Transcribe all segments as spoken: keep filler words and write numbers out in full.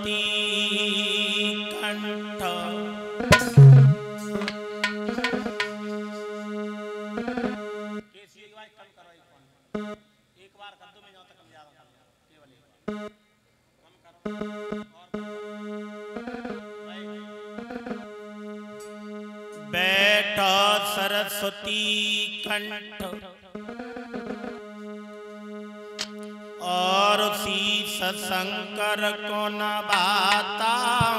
सरस्वती कंठ एक बार कर दो मैं तक हम ज्यादा केवल एक कम करो बैठो सरस्वती कंठ और शीश शंकर को नभाता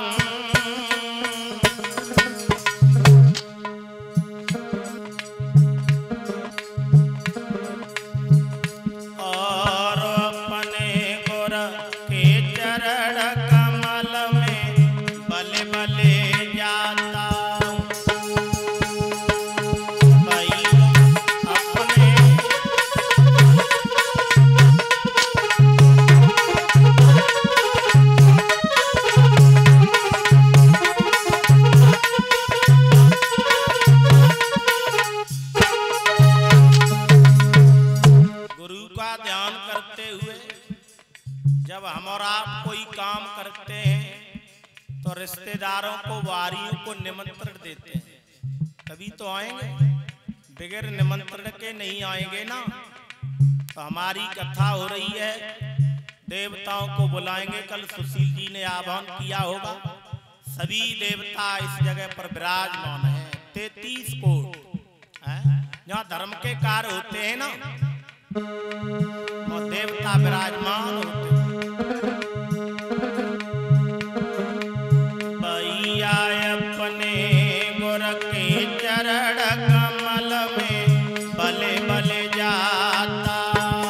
और अपने गुर के चरण कमल में बले बले जाता भाई अपने जब हम और आप कोई काम करते हैं तो रिश्तेदारों को वारियों को निमंत्रण देते हैं तभी तो आएंगे, बगैर निमंत्रण के नहीं आएंगे ना। तो हमारी कथा हो रही है, देवताओं को बुलाएंगे। कल सुशील जी ने आह्वान किया होगा, सभी देवता इस जगह पर विराजमान है। तैतीस कोट जहाँ धर्म के कार्य होते हैं ना और देवता विराजमान होते हैं। भैया अपने गुर के चरण कमल में भले भले जाता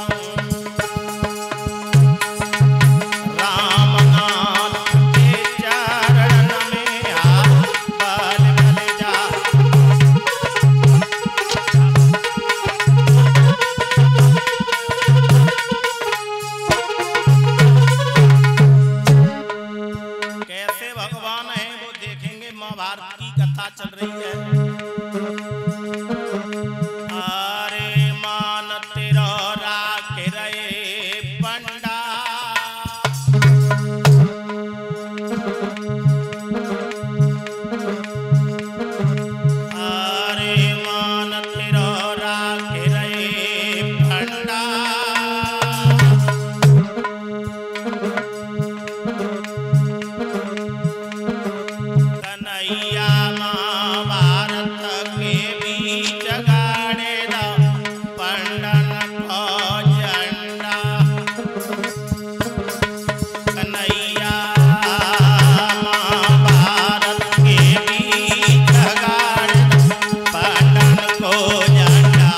रामनाथ के चरण में हाथ भले भले जाता। महाभारत की कथा चल रही है। अरे मान तेरा राख रहे पंडा अरे मान तेरा राख रहे पंडा कन्हैया महाभारत के बीच गाड़े दा पंडन को झंडा कन्हैया महाभारत के बीच गाड़े पंडन को झंडा।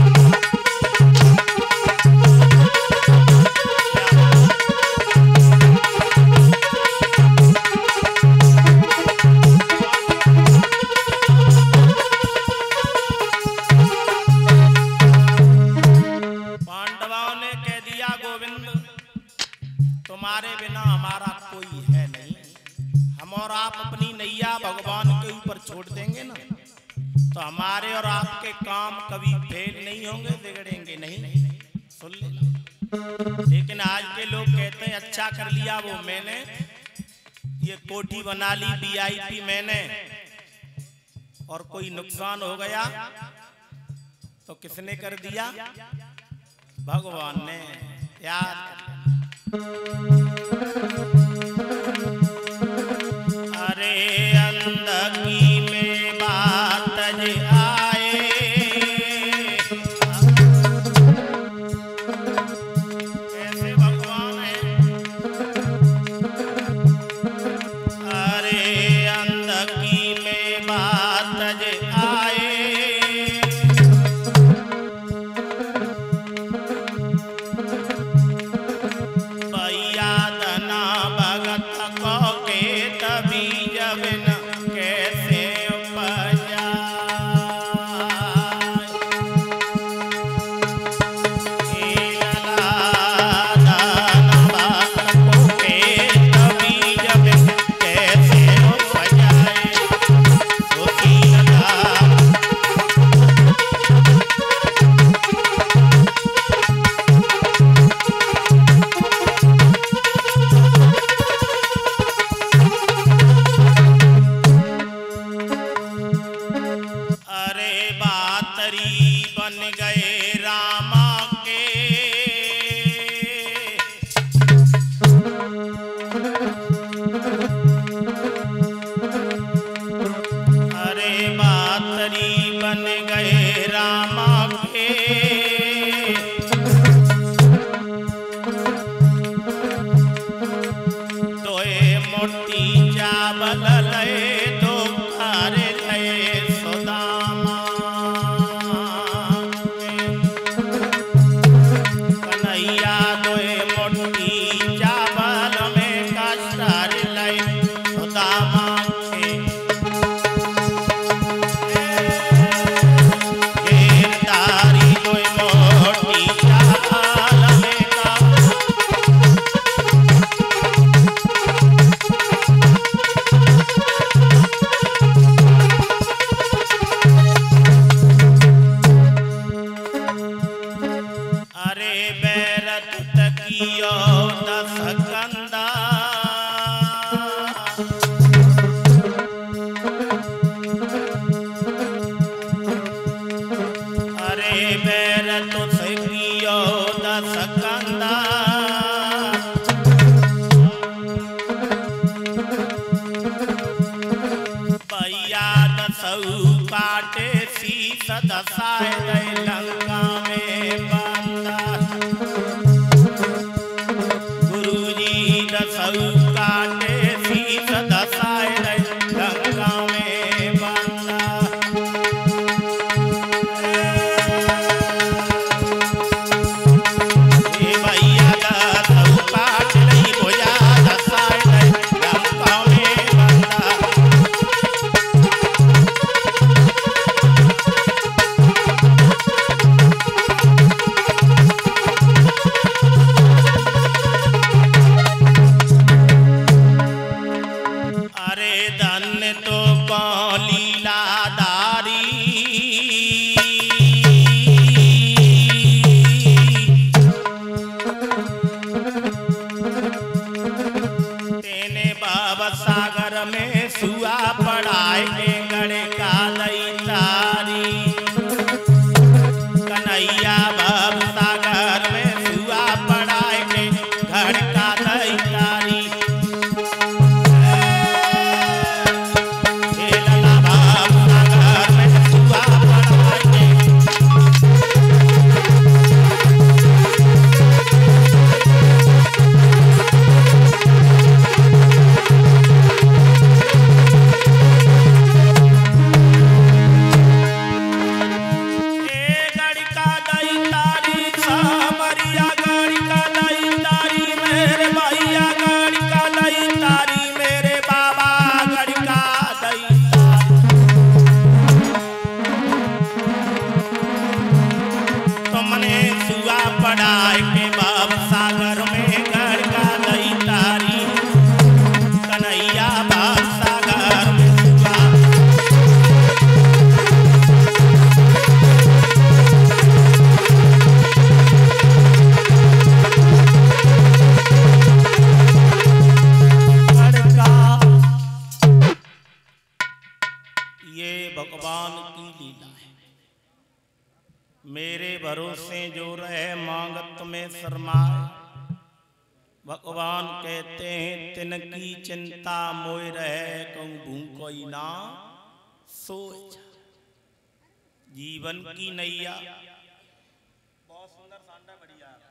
तुम्हारे बिना हमारा कोई है नहीं, हम और आप अपनी नैया भगवान के ऊपर छोड़ देंगे ना तो हमारे और आपके काम कभी फेल नहीं होंगे, बिगड़ेंगे नहीं, नहीं, नहीं। सुन ले। लेकिन आज के लोग कहते हैं अच्छा कर लिया वो मैंने, ये कोठी बना ली वीआईपी मैंने और कोई नुकसान हो गया तो किसने कर दिया? भगवान ने। याद अरे अंधकी में बात आए कैसे भगवान है। अरे अंधकी में बात आए कियो दस कंदा अरे बैर तुस कियो दस कंदा भैया दसऊ काटे शीस दसाए गए लंका में बंदा गुरुजी दसऊ काटे शीस दसाए गए लंका में बंदा ए भैया दसऊ काट लई भुजा दसाए गए लंका में बंदा अरे धन्य तो कौन लीलाधारी तेने बाबा सागर में सुआ पढ़ाए के गड़े का दई तारी कन्हैया बाबा सागर में सुआ पढ़ाए के गड़ का दई तारी भगवान की लीला है। मेरे भरोसे जो रहे मांगत में शर्माए भगवान कहते हैं तिनकी चिंता मोय रहे कहूँ भूखोई ना सोए जीवन की नैया बहुत सुंदर सांडा बढ़िया